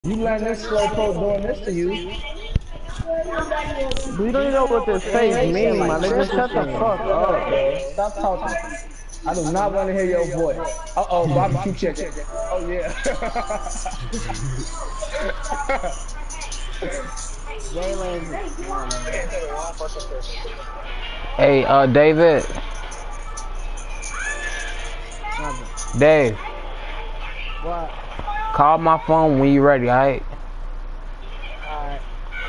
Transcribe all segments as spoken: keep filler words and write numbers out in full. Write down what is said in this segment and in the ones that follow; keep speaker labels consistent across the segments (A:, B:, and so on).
A: You letting this slowpoke doing this to you.
B: We don't even know what this face
A: Man, you sound
B: mean, my
A: like
B: nigga.
A: triple
B: Shut the
A: Sheen.
B: fuck
A: Shut up,
B: up.
A: bro. Stop talking to me. I do not want to hear your voice. Uh-oh, barbecue chicken. Oh, yeah.
B: Jalen.
C: Hey, uh, David. Dave.
B: What?
C: Call my phone when you ready, alright?
B: Alright.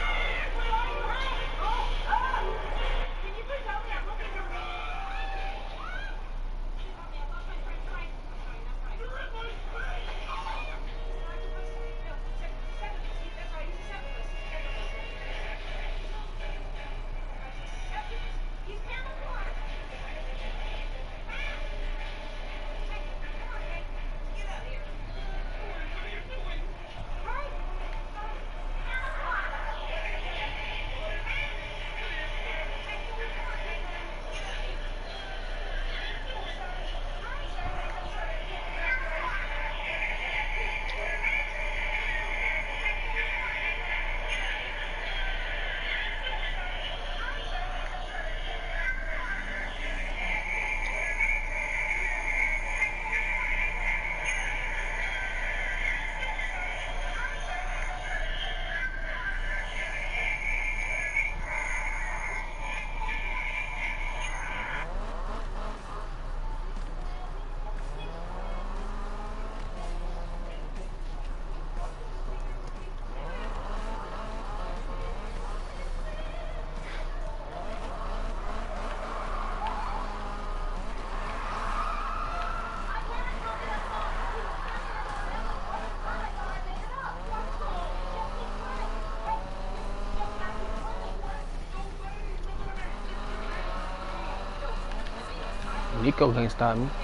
C: Nico can't stop me.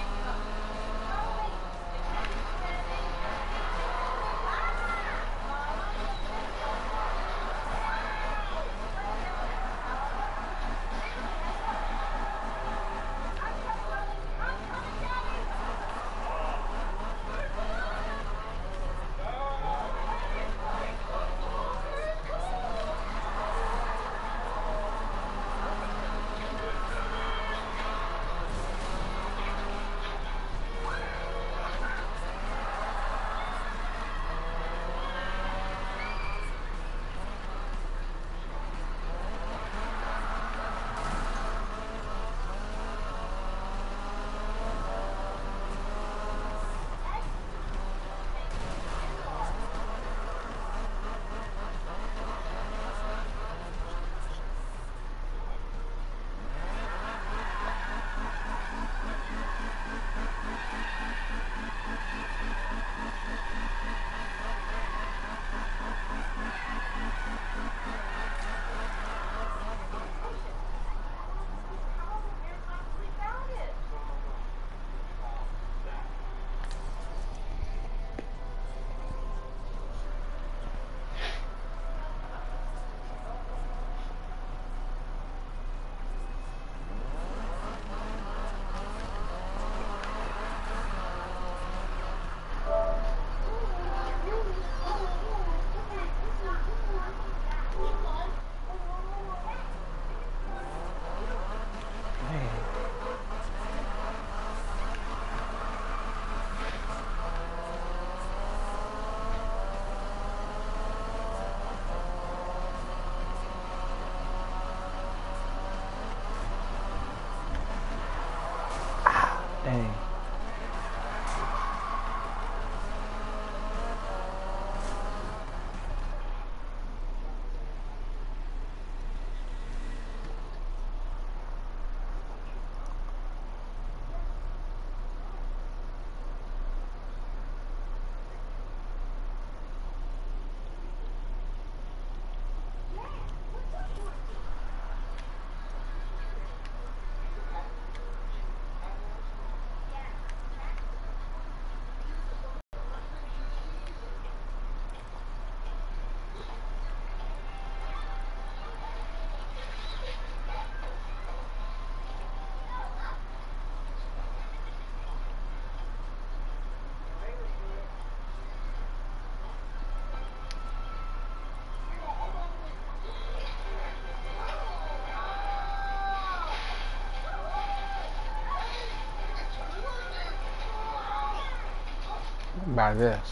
C: buy this.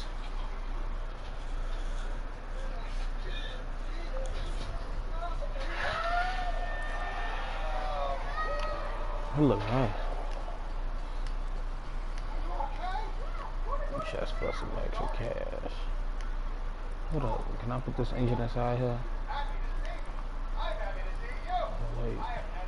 C: It look nice. Just for some extra cash. Hold up, can I put this engine inside here? Oh, wait.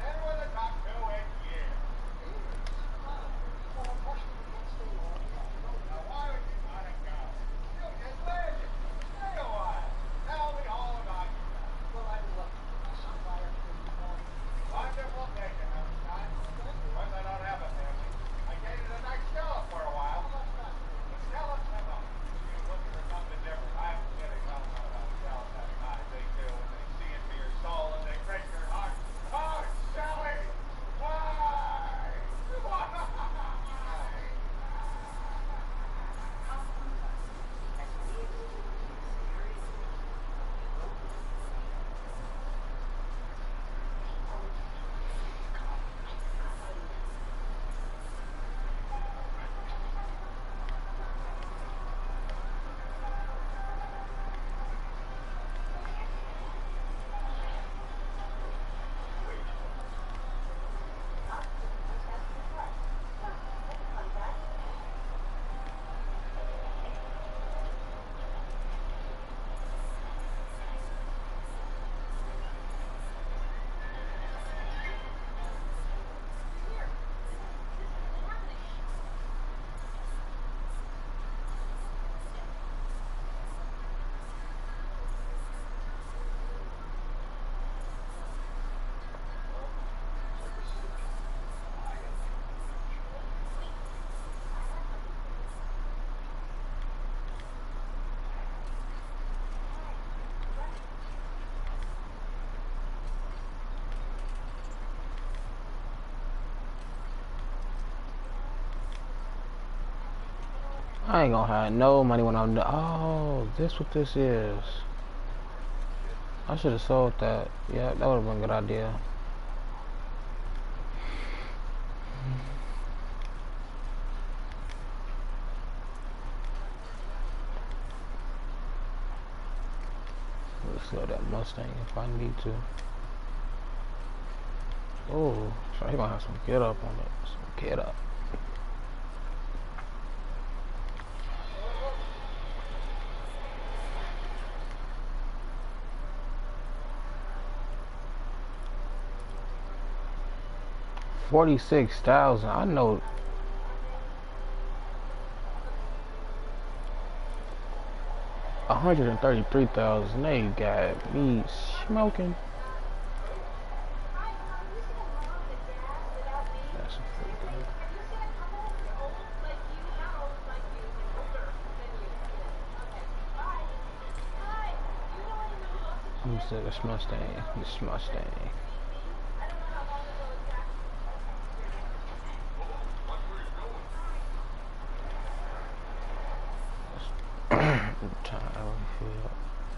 C: I ain't gonna have no money when I'm done. Oh, this what this is. I should have sold that. Yeah, that would have been a good idea. Let's slow that Mustang if I need to. Oh, so he gonna have some get up on it. Some get up. Forty-six thousand. I know. One hundred and thirty-three thousand. They got me smoking. That's a freaking. Who said it's Mustang? It's Mustang. Time I feel.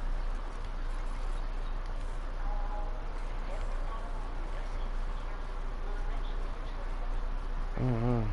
C: Mm-hmm.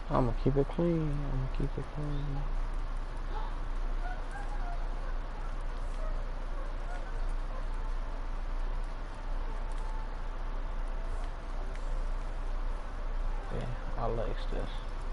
C: I'ma keep it clean. I'ma keep it clean. Yeah, I lace this.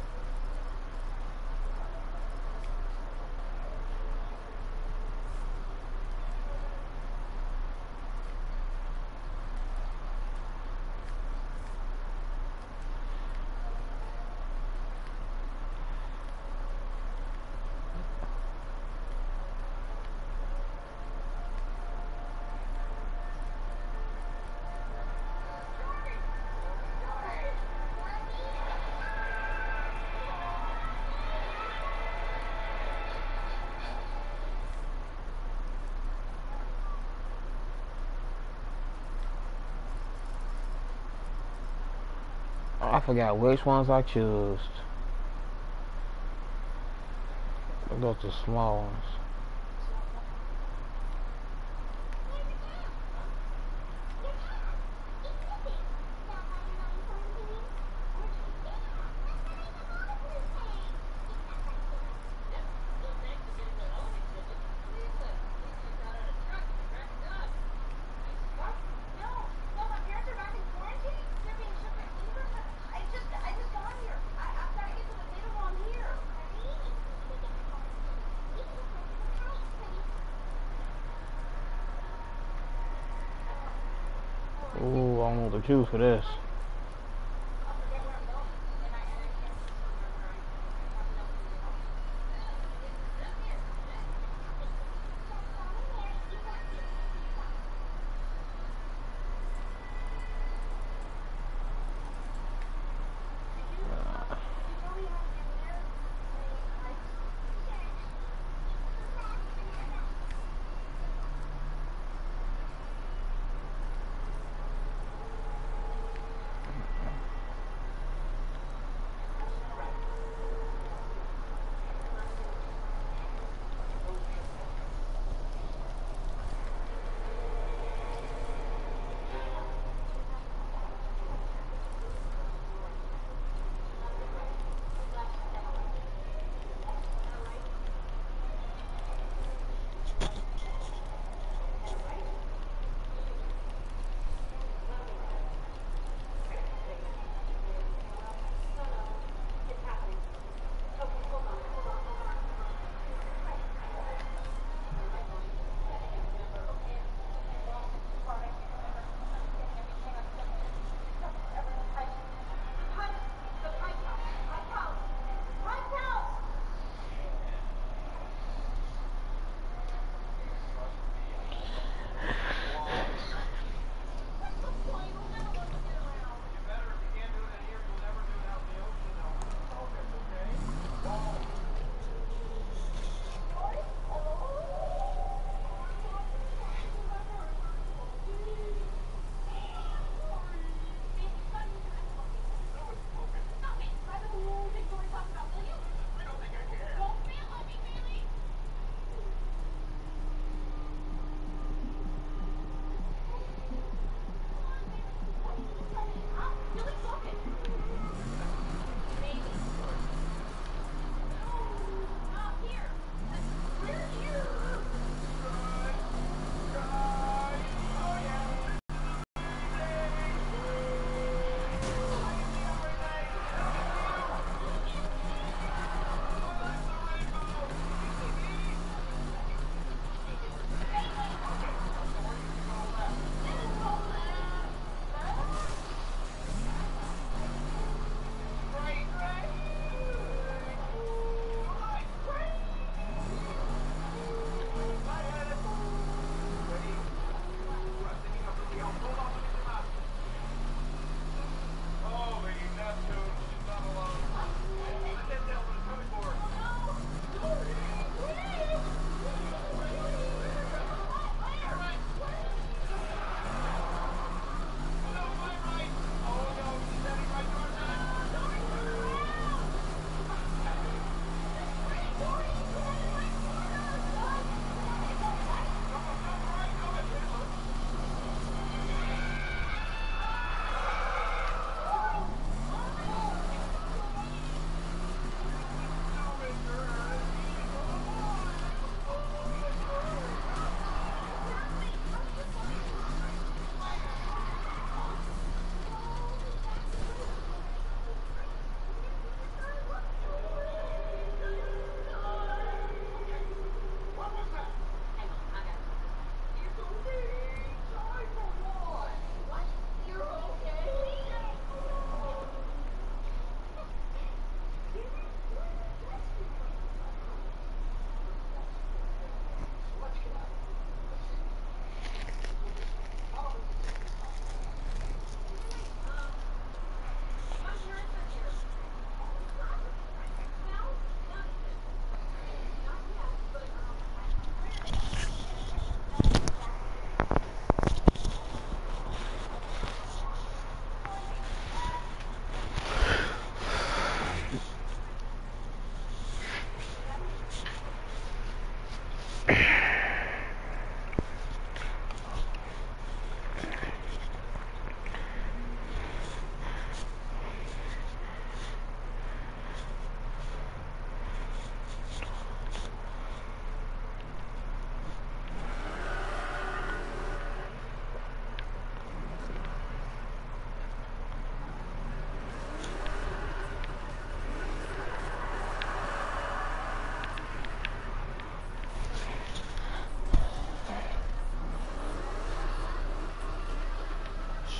C: I forgot which ones I chose. Those are small ones. Ooh, I don't know what to choose for this.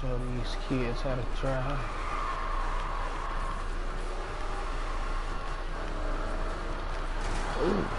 C: show these kids how to drive. Ooh.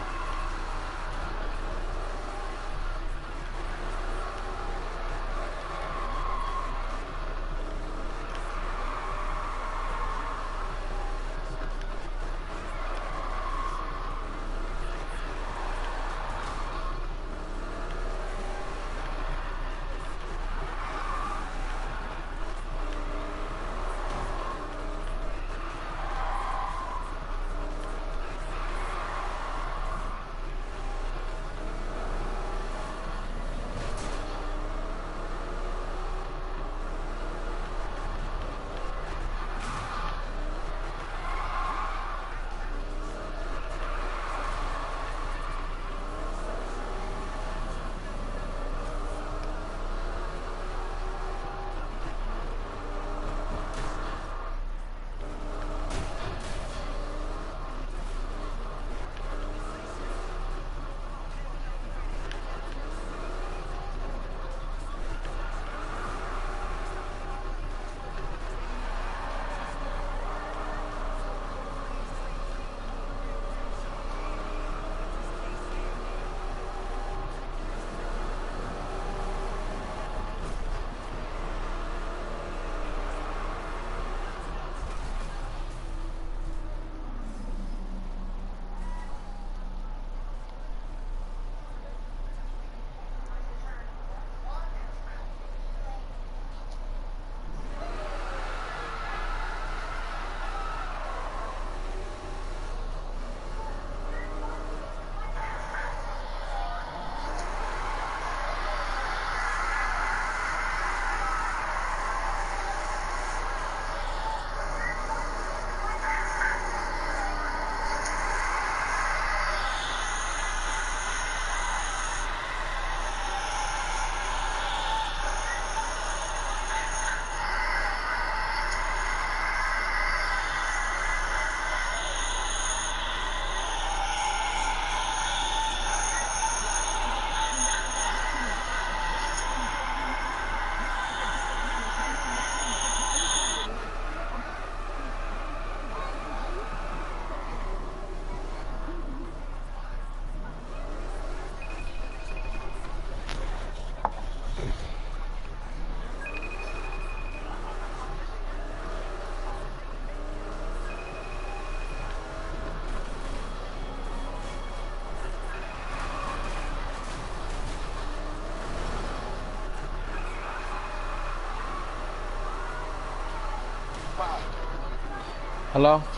C: Hello?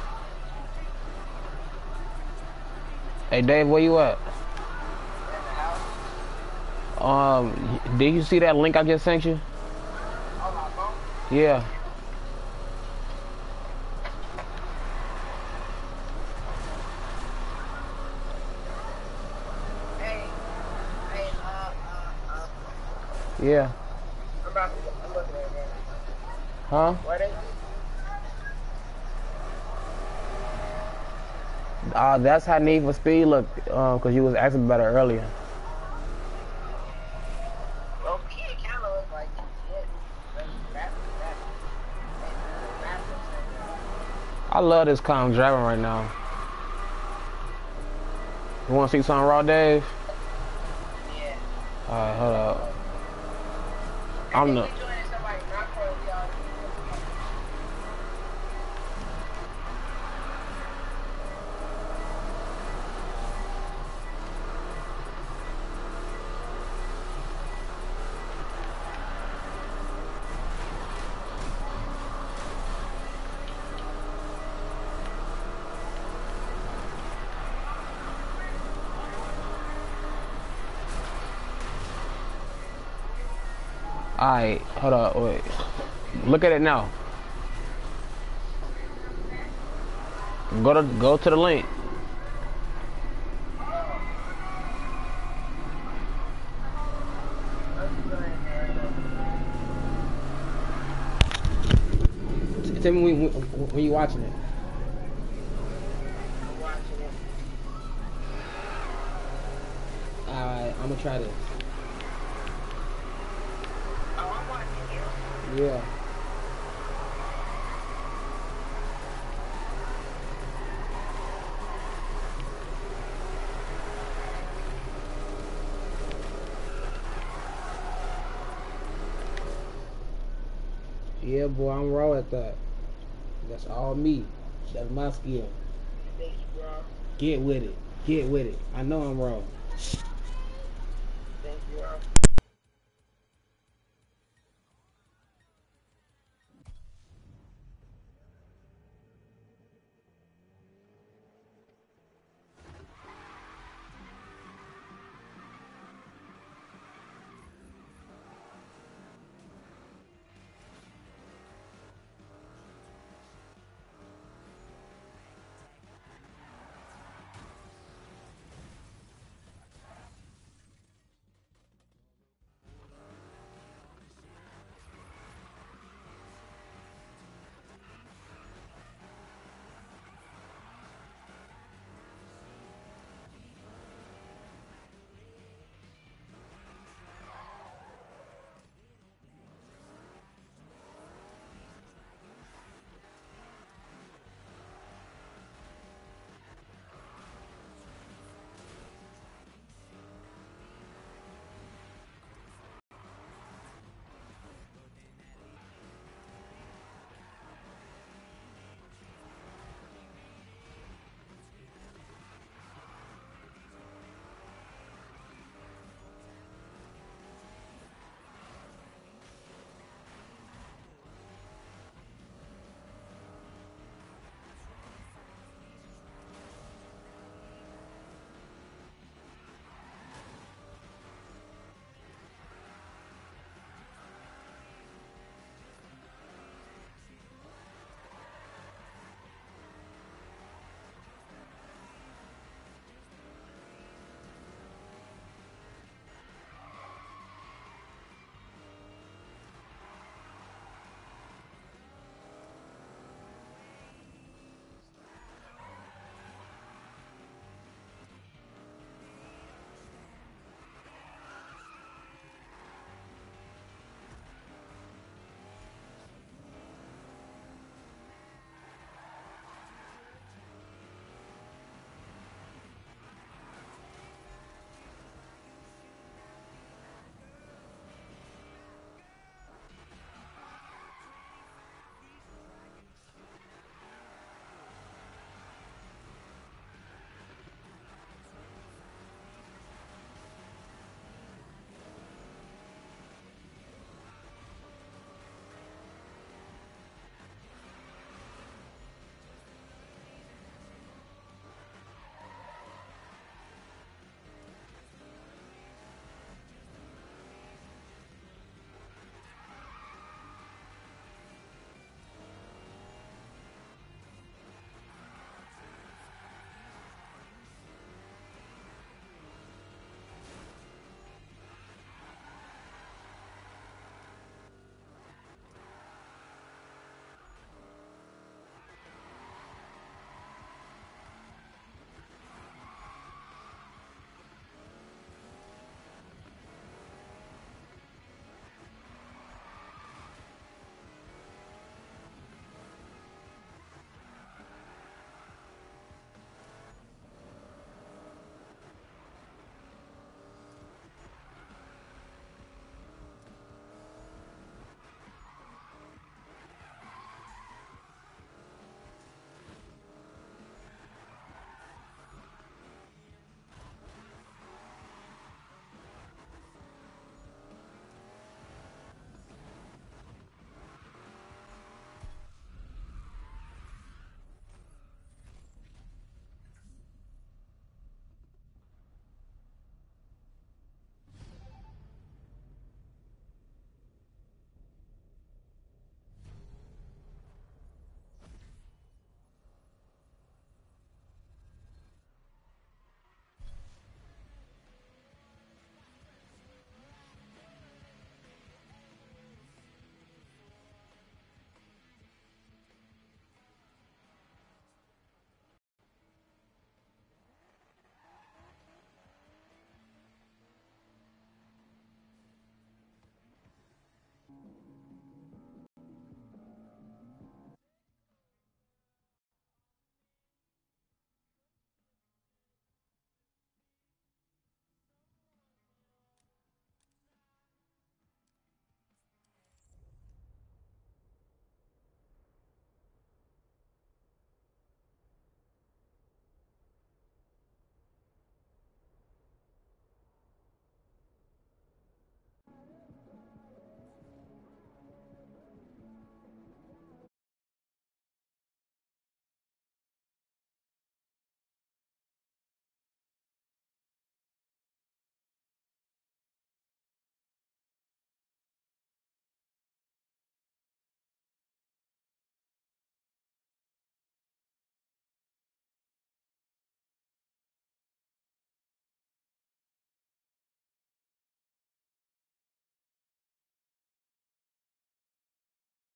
C: Hey Dave, where you at? Um, did you see that link I just sent you? Yeah.
D: Hey, hey, uh, uh, uh,
C: Yeah.
D: I'm about to, I'm looking at it right
C: Huh?
D: now. What is it?
C: Uh, that's how Need for Speed looked, uh, cause you was asking about it earlier.
D: Well, me, it kind of look like G T A. But that's, that's, that's, that's insane.
C: I love this car I'm driving right now. You wanna see something raw, Dave?
D: Yeah.
C: Alright, hold up.
D: I
C: I'm
D: think
C: the.
D: we joining somebody not for we all.
C: Alright, hold up, wait. Look at it now. Go to go to the link. Tell me when, when, when you watching it.
D: I'm watching it.
C: Alright, I'm gonna try this.
D: Oh, I'm watching you.
C: Yeah. Yeah, boy, I'm raw at that. That's all me. That's my skill.
D: Thank you, bro.
C: Get with it. Get with it. I know I'm raw.